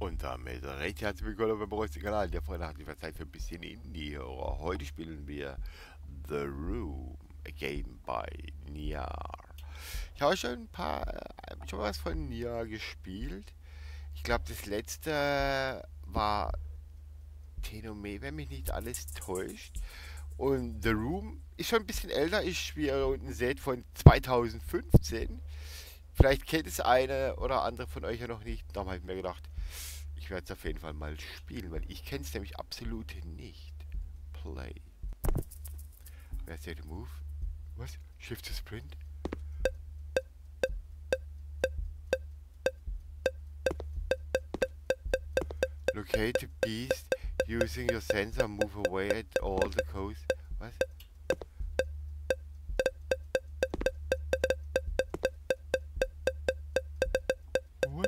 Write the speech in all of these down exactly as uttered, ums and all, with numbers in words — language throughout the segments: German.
Und damit recht herzlich willkommen beim besten Kanal. Der Freunde hat wieder Zeit für ein bisschen Indie-Horror. Heute spielen wir The Room, a game by Niar. Ich habe schon ein paar, äh, schon was von Niar gespielt. Ich glaube, das letzte war Tenome, wenn mich nicht alles täuscht. Und The Room ist schon ein bisschen älter. Ich, wie ihr unten seht, von zweitausendfünfzehn. Vielleicht kennt es eine oder andere von euch ja noch nicht. Darum habe ich mir gedacht, ich werde es auf jeden Fall mal spielen, weil ich kenne es nämlich absolut nicht. Play. Wer ist der Move? Was? Shift to Sprint? Locate the beast using your sensor, move away at all the coast. Was? What?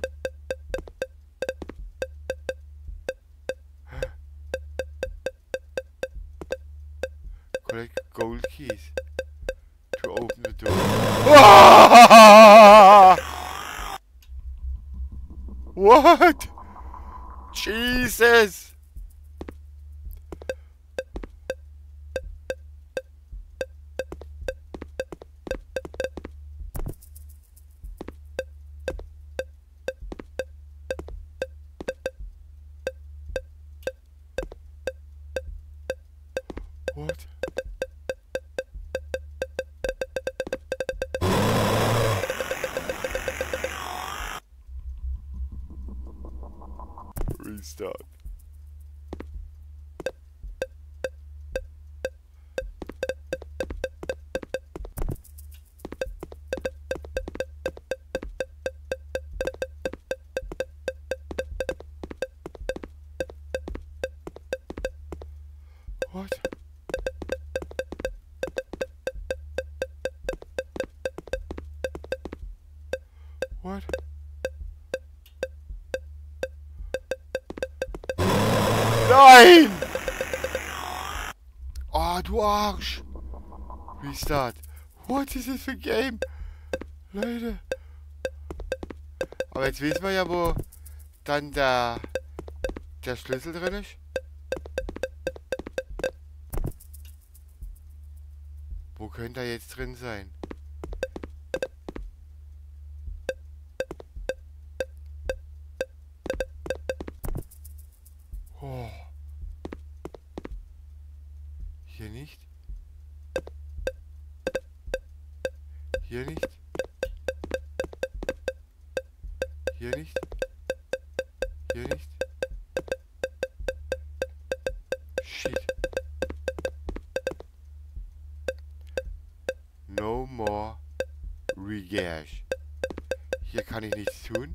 Collect gold keys to open the door. What? Jesus! What? Restart. What? What? Nein! Oh, du Arsch! Restart. What is this for game? Leute. Aber jetzt wissen wir ja, wo dann der, der Schlüssel drin ist. Wo könnte er jetzt drin sein? Oh. Hier nicht. Hier nicht. Hier nicht. Hier nicht. Shit. No more regash. Hier kann ich nichts tun.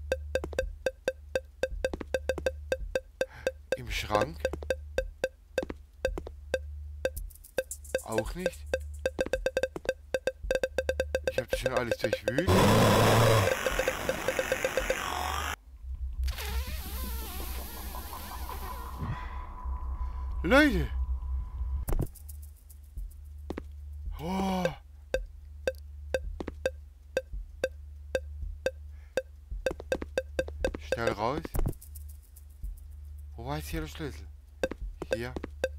Im Schrank. Auch nicht. Ich habe das schon alles durchwühlt. Leute! Oh. Schnell raus. Wo war jetzt hier der Schlüssel? Hier.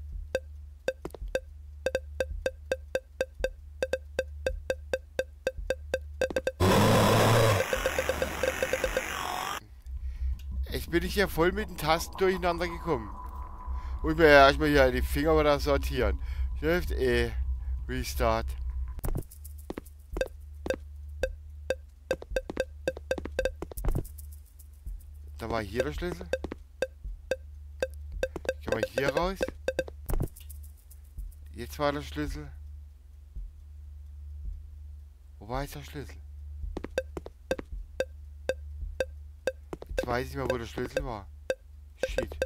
Jetzt bin ich hier voll mit den Tasten durcheinander gekommen. Und mir erstmal hier die Finger wieder sortieren. Shift E. Restart. Da war hier der Schlüssel. Kann man hier raus. Jetzt war der Schlüssel. Wo war jetzt der Schlüssel? Jetzt weiß ich mal, wo der Schlüssel war. Shit.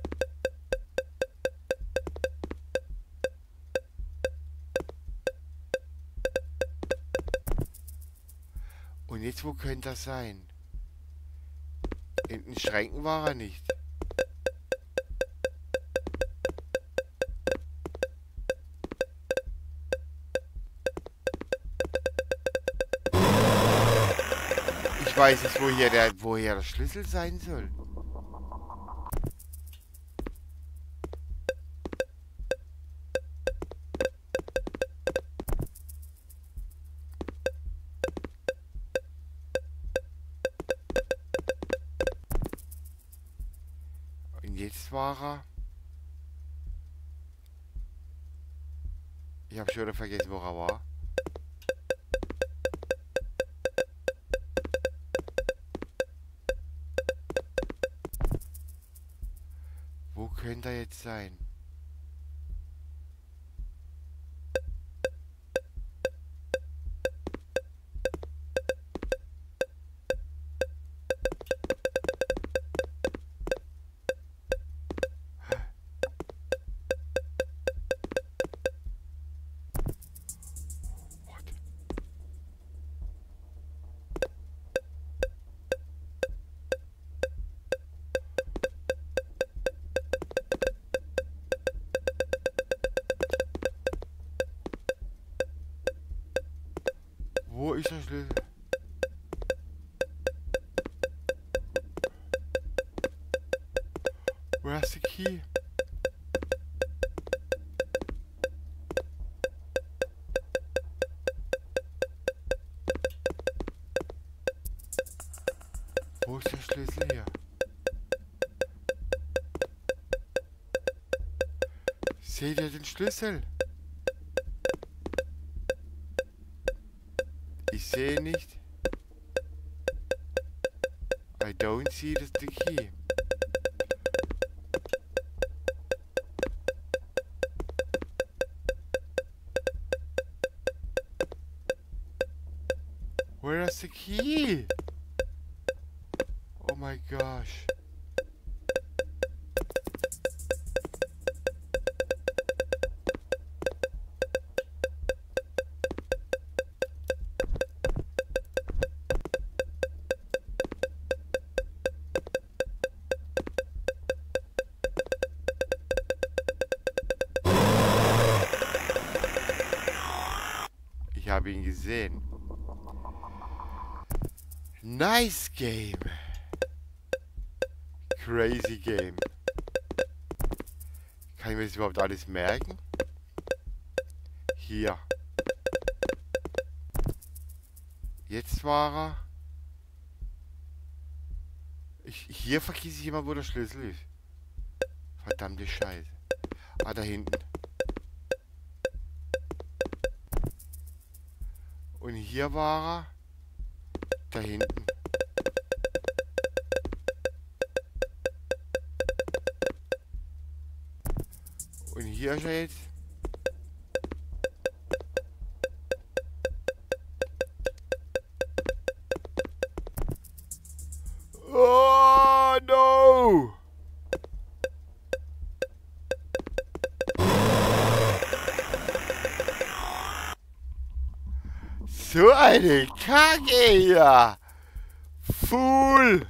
Und jetzt, wo könnte das sein? In den Schränken war er nicht. Ich weiß nicht, wo hier der, wo hier der Schlüssel sein soll. Jetzt war er. Ich habe schon wieder vergessen, wo er war. Wo könnte er jetzt sein? Wo ist der Schlüssel? Where's the key? Wo ist der Schlüssel hier? Seht ihr den Schlüssel? Ich sehe nicht. I don't see the, the key. Where is the key? Oh my gosh. Ich habe ihn gesehen. Nice game. Crazy game. Kann ich mir das überhaupt alles merken? Hier. Jetzt war er. Ich, hier vergesse ich immer, wo der Schlüssel ist. Verdammte Scheiße. Ah, da hinten. Und hier war er. Da hinten. Und hier ist er jetzt. Oh no! So eine Kacke hier! Fool!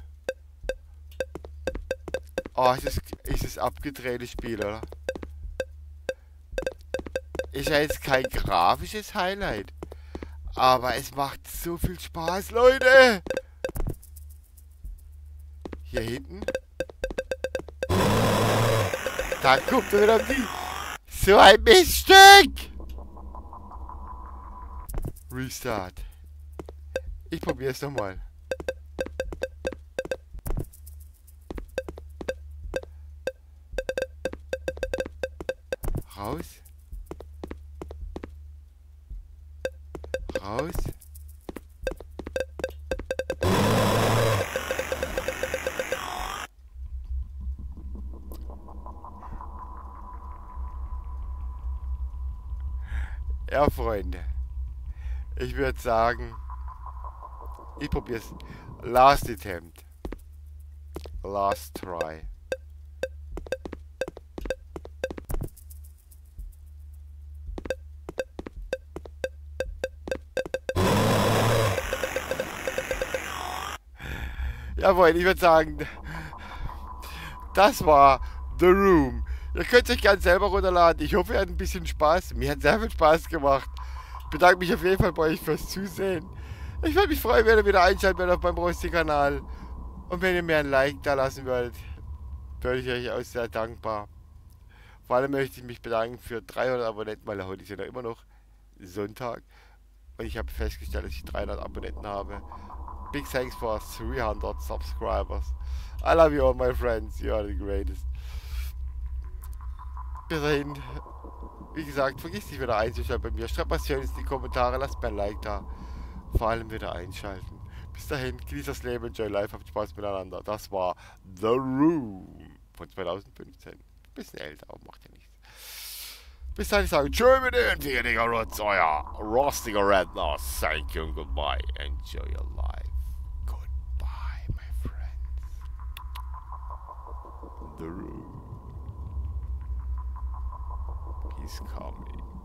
Oh, ist das, ist das abgedrehtes Spiel, oder? Ist ja jetzt kein grafisches Highlight. Aber es macht so viel Spaß, Leute! Hier hinten. Da kommt er wieder die. So ein Miststück! Restart. Ich probiere es nochmal. Raus. Raus. Ja, Freunde. Ich würde sagen, ich probiere es. Last attempt. Last try. Ja, Freunde, ich würde sagen, das war The Room. Ihr könnt euch gerne selber runterladen. Ich hoffe, ihr hattet ein bisschen Spaß. Mir hat sehr viel Spaß gemacht. Ich bedanke mich auf jeden Fall bei euch fürs Zusehen. Ich würde mich freuen, wenn ihr wieder einschalten werdet auf meinem Rosti-Kanal. Und wenn ihr mir ein Like da lassen würdet, würde ich euch auch sehr dankbar. Vor allem möchte ich mich bedanken für dreihundert Abonnenten, weil heute ist ja noch immer noch Sonntag. Und ich habe festgestellt, dass ich dreihundert Abonnenten habe. Big thanks for three hundred subscribers. I love you all, my friends. You are the greatest. Bis dahin. Wie gesagt, vergiss nicht wieder einzuschalten bei mir. Schreibt was Schönes in die Kommentare, lasst mir ein Like da. Vor allem wieder einschalten. Bis dahin, genießt das Leben, enjoy life, habt Spaß miteinander. Das war The Room von zweitausendfünfzehn. Bisschen älter, aber macht ja nichts. Bis dahin, ich sage tschö mit den Vieriger Rutz, euer rostiger Redner. Thank you and goodbye. Enjoy your life. Goodbye, my friends. The Room is coming.